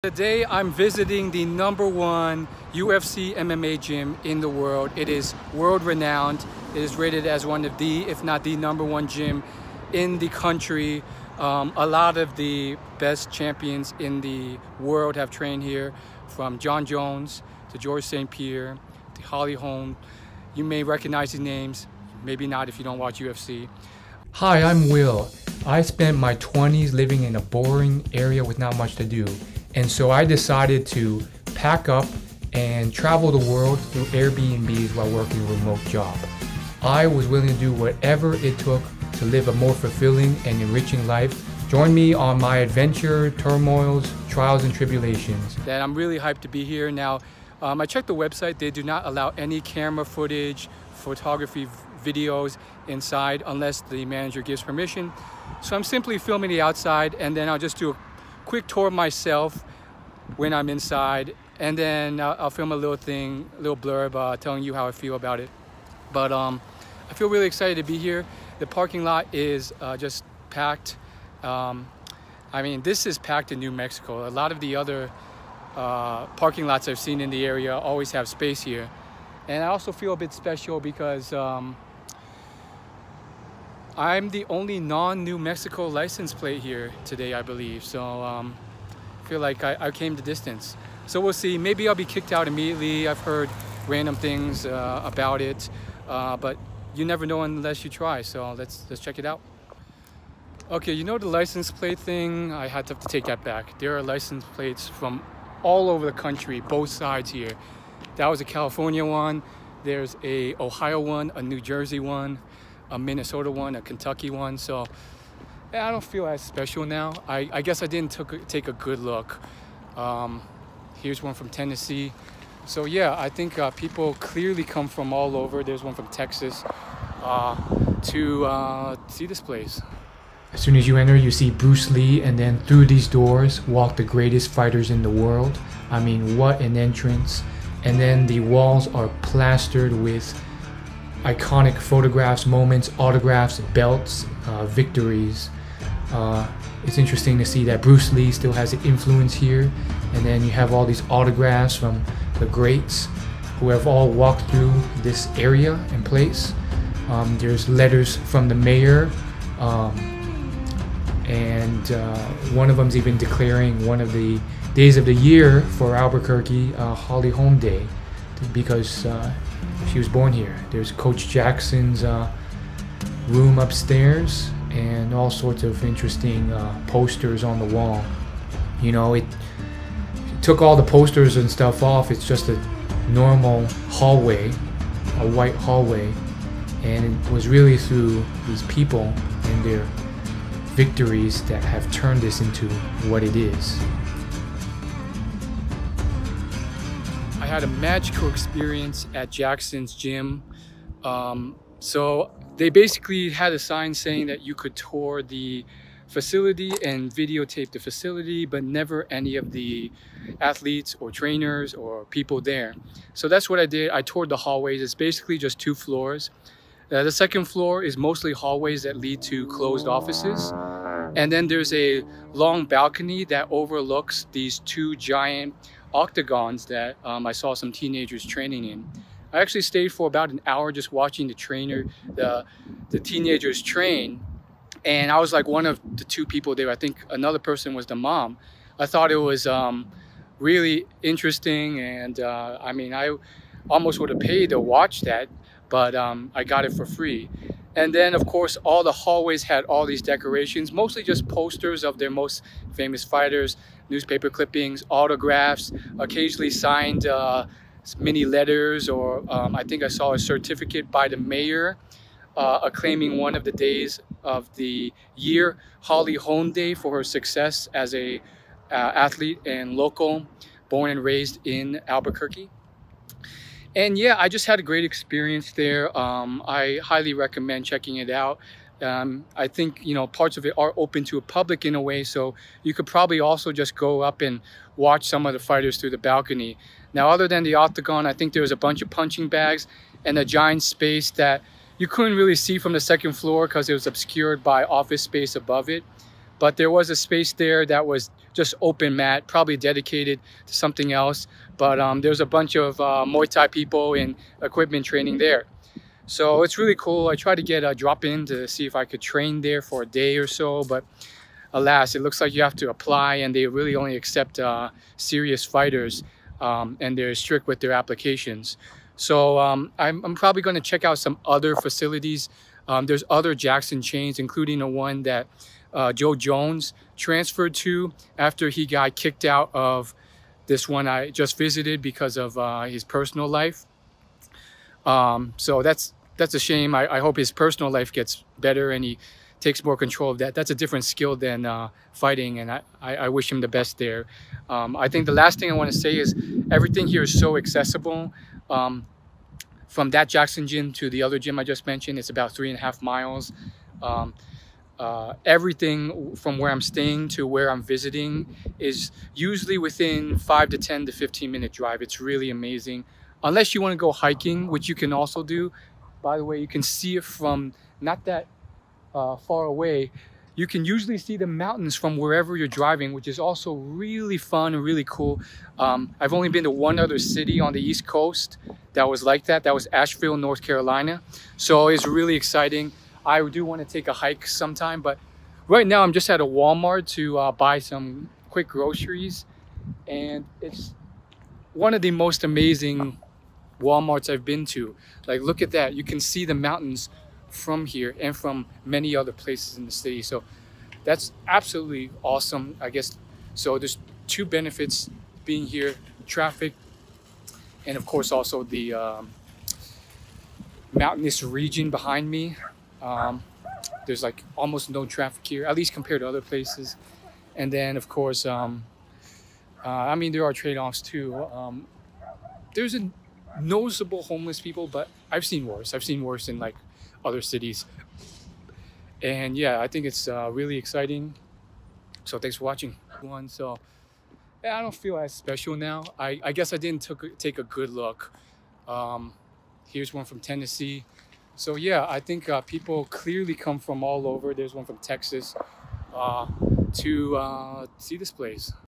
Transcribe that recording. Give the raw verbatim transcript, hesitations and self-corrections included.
Today I'm visiting the number one U F C M M A gym in the world. It is world renowned. It is rated as one of the, if not the number one gym in the country. Um, a lot of the best champions in the world have trained here, from John Jones to George Saint Pierre to Holly Holm. You may recognize these names, maybe not if you don't watch U F C. Hi, I'm Will. I spent my twenties living in a boring area with not much to do. And so I decided to pack up and travel the world through Airbnbs while working a remote job. I was willing to do whatever it took to live a more fulfilling and enriching life. Join me on my adventure, turmoils, trials and tribulations. That I'm really hyped to be here. Now, um, I checked the website. They do not allow any camera footage, photography, videos inside unless the manager gives permission. So I'm simply filming the outside, and then I'll just do a quick tour myself when I'm inside, and then I'll, I'll film a little thing, a little blurb uh, telling you how I feel about it. But um, I feel really excited to be here. The parking lot is uh, just packed. Um, I mean, this is packed in New Mexico. A lot of the other uh, parking lots I've seen in the area always have space here. And I also feel a bit special because um, I'm the only non-New Mexico license plate here today, I believe. So um, I feel like I, I came the distance. So we'll see. Maybe I'll be kicked out immediately. I've heard random things uh, about it, uh, but you never know unless you try. So let's let's check it out. Okay, you know the license plate thing? I had to, have to take that back. There are license plates from all over the country, both sides here. That was a California one. There's a Ohio one, a New Jersey one, a Minnesota one, a Kentucky one. So yeah, I don't feel as special now. I, I guess I didn't took, take a good look. Um, here's one from Tennessee. So yeah, I think uh, people clearly come from all over. There's one from Texas uh, to uh, see this place. As soon as you enter, you see Bruce Lee, and then through these doors walk the greatest fighters in the world. I mean, what an entrance. And then the walls are plastered with iconic photographs, moments, autographs, belts, uh, victories. Uh, it's interesting to see that Bruce Lee still has an influence here, and then you have all these autographs from the greats who have all walked through this area and place. Um, there's letters from the mayor, um, and uh, one of them's even declaring one of the days of the year for Albuquerque, uh, Holly Holm Day, because uh, she was born here. There's Coach Jackson's uh, room upstairs, and all sorts of interesting uh, posters on the wall. You know, it, it took all the posters and stuff off. It's just a normal hallway, a white hallway, and it was really through these people and their victories that have turned this into what it is. I had a magical experience at Jackson's gym. Um, so they basically had a sign saying that you could tour the facility and videotape the facility, but never any of the athletes or trainers or people there. So that's what I did. I toured the hallways. It's basically just two floors. Uh, the second floor is mostly hallways that lead to closed offices. And then there's a long balcony that overlooks these two giant octagons that um, I saw some teenagers training in. I actually stayed for about an hour just watching the trainer, the, the teenagers train. And I was like one of the two people there. I think another person was the mom. I thought it was um, really interesting. And uh, I mean, I almost would have paid to watch that, but um, I got it for free. And then, of course, all the hallways had all these decorations, mostly just posters of their most famous fighters, newspaper clippings, autographs, occasionally signed uh, mini letters, or um, I think I saw a certificate by the mayor uh, acclaiming one of the days of the year, Holly Holm Day, for her success as a uh, athlete and local, born and raised in Albuquerque. And yeah, I just had a great experience there. Um, I highly recommend checking it out. Um, I think, you know, parts of it are open to a public in a way, so you could probably also just go up and watch some of the fighters through the balcony. Now, other than the octagon, I think there was a bunch of punching bags and a giant space that you couldn't really see from the second floor because it was obscured by office space above it. but there was a space there that was just open mat, probably dedicated to something else. But um, there's a bunch of uh, Muay Thai people and equipment training there. So it's really cool. I tried to get a drop in to see if I could train there for a day or so, but alas, it looks like you have to apply, and they really only accept uh, serious fighters, um, and they're strict with their applications. So um, I'm, I'm probably going to check out some other facilities. Um, there's other Jackson chains, including the one that uh, Joe Jones transferred to after he got kicked out of this one I just visited because of uh, his personal life. Um, so that's that's a shame. I, I hope his personal life gets better and he takes more control of that. That's a different skill than uh, fighting, and I, I, I wish him the best there. Um, I think the last thing I want to say is everything here is so accessible. Um, from that Jackson gym to the other gym I just mentioned, it's about three and a half miles. Um, uh, everything from where I'm staying to where I'm visiting is usually within five to ten to fifteen minute drive. It's really amazing. Unless you want to go hiking, which you can also do. By the way, you can see it from not that uh, far away. You can usually see the mountains from wherever you're driving, which is also really fun and really cool. Um, I've only been to one other city on the East Coast that was like that. That was Asheville, North Carolina. So it's really exciting. I do want to take a hike sometime, but right now I'm just at a Walmart to uh, buy some quick groceries. And it's one of the most amazing Walmarts I've been to. Like, look at that. You can see the mountains from here and from many other places in the city. So that's absolutely awesome, I guess. So there's two benefits being here: traffic, and of course also the um, mountainous region behind me. Um, there's like almost no traffic here, at least compared to other places. And then of course, um, uh, I mean, there are trade-offs too. Um, there's a noticeable homeless people, but I've seen worse. I've seen worse in like other cities. And yeah, I think it's uh, really exciting. So thanks for watching. One, so yeah, I don't feel as special now. I, I guess I didn't took, take a good look. Um, here's one from Tennessee. So yeah, I think uh, people clearly come from all over. There's one from Texas uh, to uh, see this place.